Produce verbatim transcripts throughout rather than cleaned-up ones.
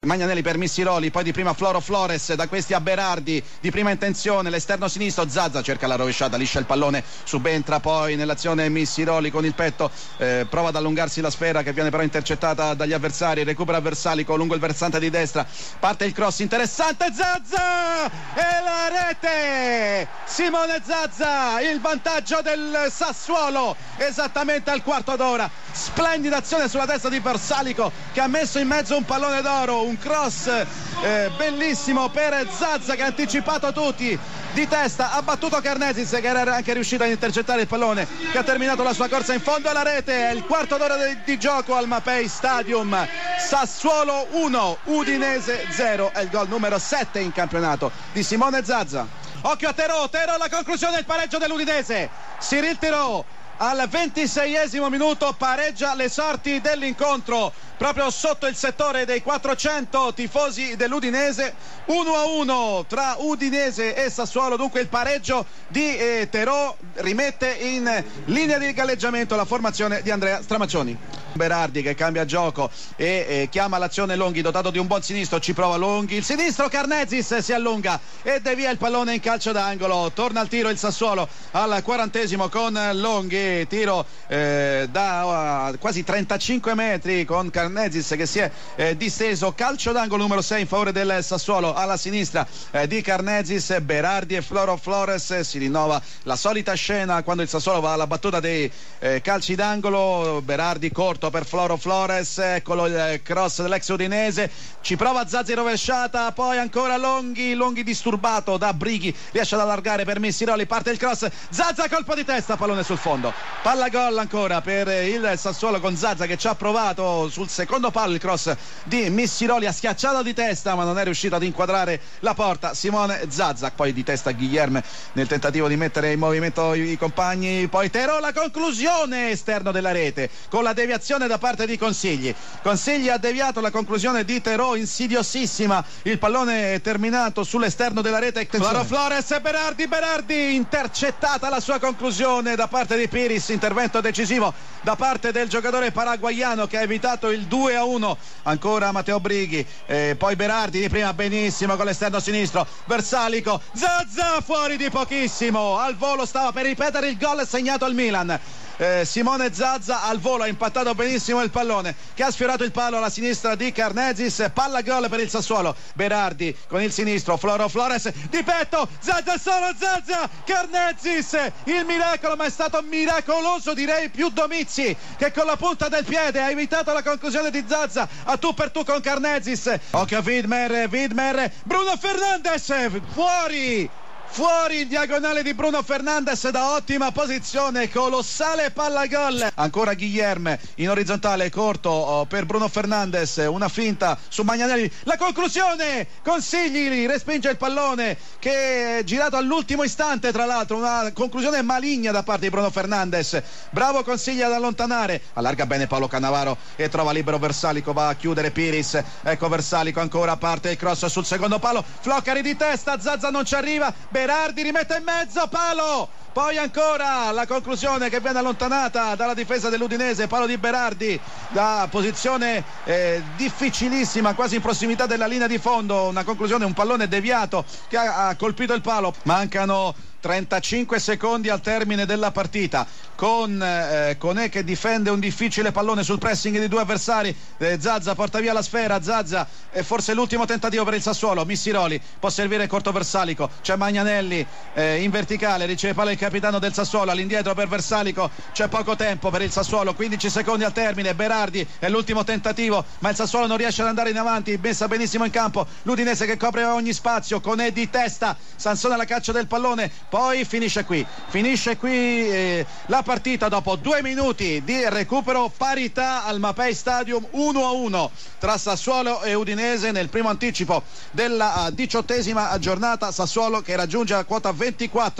Magnanelli per Missiroli, poi di prima Floro Flores, da questi a Berardi, di prima intenzione, l'esterno sinistro, Zazza cerca la rovesciata, liscia il pallone, subentra poi nell'azione Missiroli con il petto, eh, prova ad allungarsi la sfera che viene però intercettata dagli avversari, recupera Versalico lungo il versante di destra, parte il cross interessante, Zazza e la rete, Simone Zazza, il vantaggio del Sassuolo esattamente al quarto d'ora, splendida azione sulla testa di Versalico che ha messo in mezzo un pallone d'oro, un cross eh, bellissimo per Zazza che ha anticipato tutti, di testa ha battuto Karnezis che era anche riuscito ad intercettare il pallone, che ha terminato la sua corsa in fondo alla rete. È il quarto d'ora di, di gioco al Mapei Stadium, Sassuolo uno Udinese zero, è il gol numero sette in campionato di Simone Zazza. Occhio a Terò, Terò la conclusione del pareggio dell'Udinese, Cyril Terò al ventiseiesimo minuto pareggia le sorti dell'incontro proprio sotto il settore dei quattrocento tifosi dell'Udinese. Uno a uno tra Udinese e Sassuolo, dunque il pareggio di eh, Terò rimette in linea di galleggiamento la formazione di Andrea Stramaccioni. Berardi che cambia gioco e eh, chiama l'azione Longhi, dotato di un buon sinistro, ci prova Longhi, il sinistro, Karnezis si allunga e devia il pallone in calcio d'angolo, torna al tiro il Sassuolo al quarantesimo con Longhi, tiro eh, da uh, quasi trentacinque metri con Karnezis che si è eh, disteso, calcio d'angolo numero sei in favore del Sassuolo, alla sinistra eh, di Karnezis, Berardi e Floro Flores, si rinnova la solita scena quando il Sassuolo va alla battuta dei eh, calci d'angolo, Berardi corto per Floro Flores, eccolo il cross dell'ex Udinese, ci prova Zazzi rovesciata, poi ancora Longhi, Longhi disturbato da Brighi, riesce ad allargare per Missiroli, parte il cross, Zazza colpo di testa, pallone sul fondo, palla gol ancora per il Sassuolo con Zazza che ci ha provato sul secondo palo il cross di Missiroli, ha schiacciato di testa ma non è riuscito ad inquadrare la porta Simone Zazza, poi di testa Guilherme nel tentativo di mettere in movimento i, i compagni, poi Terò la conclusione esterno della rete con la deviazione da parte di Consigli, Consigli ha deviato la conclusione di Terò insidiosissima, il pallone è terminato sull'esterno della rete, Floro Flores e Berardi, Berardi intercettata la sua conclusione da parte di Piris, intervento decisivo da parte del giocatore paraguaiano che ha evitato il due a uno, ancora Matteo Brighi, eh, poi Berardi di prima benissimo con l'esterno sinistro, Versalico, Zazza fuori di pochissimo, al volo stava per ripetere il gol segnato al Milan. Eh, Simone Zazza al volo ha impattato benissimo il pallone che ha sfiorato il palo alla sinistra di Karnezis, palla gol per il Sassuolo, Berardi con il sinistro, Floro Flores di petto, Zazza solo Zazza, Karnezis il miracolo, ma è stato miracoloso direi più Domizzi che con la punta del piede ha evitato la conclusione di Zazza a tu per tu con Karnezis. Occhio a Widmer, Widmer, Bruno Fernandes fuori fuori il diagonale di Bruno Fernandes da ottima posizione, colossale palla gol, ancora Guilherme in orizzontale corto oh, per Bruno Fernandes, una finta su Magnanelli, la conclusione, Consigli respinge il pallone che è girato all'ultimo istante, tra l'altro una conclusione maligna da parte di Bruno Fernandes, bravo Consigli ad allontanare, allarga bene Paolo Cannavaro e trova libero Versalico, va a chiudere Piris, ecco Versalico ancora, parte il cross sul secondo palo, Floccari di testa, Zazza non ci arriva, Berardi rimette in mezzo, palo, poi ancora la conclusione che viene allontanata dalla difesa dell'Udinese, palo di Berardi da posizione eh, difficilissima, quasi in prossimità della linea di fondo, una conclusione, un pallone deviato che ha, ha colpito il palo, mancano trentacinque secondi al termine della partita, con eh, Conè che difende un difficile pallone sul pressing di due avversari, eh, Zazza porta via la sfera, Zazza è forse l'ultimo tentativo per il Sassuolo, Missiroli può servire corto Versalico, c'è Magnanelli eh, in verticale, riceve palla il capitano del Sassuolo, all'indietro per Versalico, c'è poco tempo per il Sassuolo, quindici secondi al termine, Berardi è l'ultimo tentativo ma il Sassuolo non riesce ad andare in avanti, messa benissimo in campo l'Udinese che copre ogni spazio, Conè di testa, Sansone alla caccia del pallone, poi finisce qui, finisce qui eh, la partita dopo due minuti di recupero, parità al Mapei Stadium uno a uno tra Sassuolo e Udinese nel primo anticipo della diciottesima giornata, Sassuolo che raggiunge la quota ventiquattro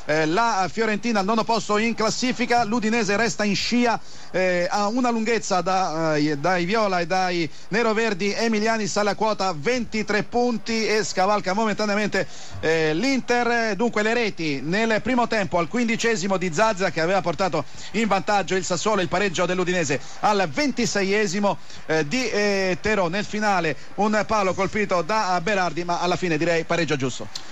eh, la Fiorentina al nono posto in classifica, l'Udinese resta in scia eh, a una lunghezza da, eh, dai viola e dai neroverdi emiliani, sale a quota ventitré punti e scavalca momentaneamente eh, l'Inter. Dunque le reti nel primo tempo al quindicesimo di Zazza, che aveva portato in vantaggio il Sassuolo, il pareggio dell'Udinese al ventiseiesimo eh, di eh, Terò. Nel finale un palo colpito da Berardi, ma alla fine direi pareggio giusto.